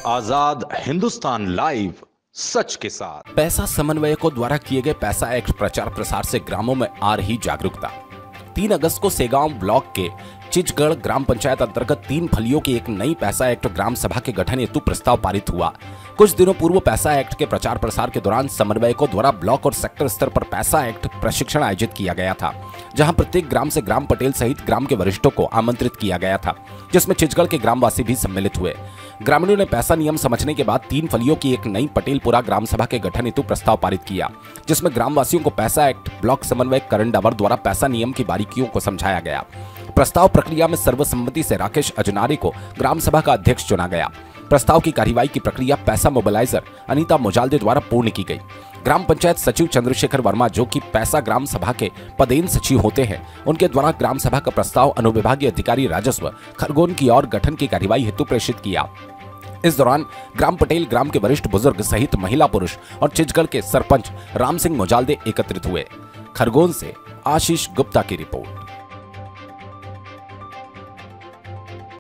आजाद Hindustan live, सच के साथ। पैसा समन्वयकों द्वारा किए गए पैसा एक्ट प्रचार प्रसार से ग्रामों में आ रही जागरूकता। 3 अगस्त को सेगांव ब्लॉक के चिचगढ़ ग्राम पंचायत अंतर्गत 3 फलियों की एक नई पैसा एक्ट ग्राम सभा के गठन हेतु प्रस्ताव पारित हुआ। कुछ दिनों पूर्व पैसा एक्ट के प्रचार प्रसार के दौरान समन्वयकों द्वारा ब्लॉक और सेक्टर स्तर पर पैसा एक्ट प्रशिक्षण आयोजित किया गया था, जहां प्रत्येक ग्राम से ग्राम पटेल सहित ग्राम के वरिष्ठों को आमंत्रित किया गया था, जिसमें चिचगढ़ के ग्रामवासी भी सम्मिलित हुए। ग्रामीणों ने पैसा नियम समझने के बाद 3 फलियों की एक नई पटेलपुरा ग्राम सभा के गठन हेतु प्रस्ताव पारित किया, जिसमें ग्रामवासियों को पैसा एक्ट ब्लॉक समन्वयक करण डावर द्वारा पैसा नियम की बारीकियों को समझाया गया। प्रस्ताव प्रक्रिया में सर्वसम्मति से राकेश अजनारी को ग्राम सभा का अध्यक्ष चुना गया। प्रस्ताव की कार्यवाही की प्रक्रिया पैसा मोबिलाइजर अनीता मोजाल्दे द्वारा पूर्ण की गई। ग्राम पंचायत सचिव चंद्रशेखर वर्मा, जो कि पैसा ग्राम सभा के पदेन सचिव होते हैं, उनके द्वारा ग्राम सभा का प्रस्ताव अनुविभागीय अधिकारी राजस्व खरगोन की ओर गठन की कार्यवाही हेतु प्रेषित किया। इस दौरान ग्राम पटेल, ग्राम के वरिष्ठ बुजुर्ग सहित महिला पुरुष और चिचगढ़ के सरपंच राम सिंह मोजाल्दे एकत्रित हुए। खरगोन से आशीष गुप्ता की रिपोर्ट।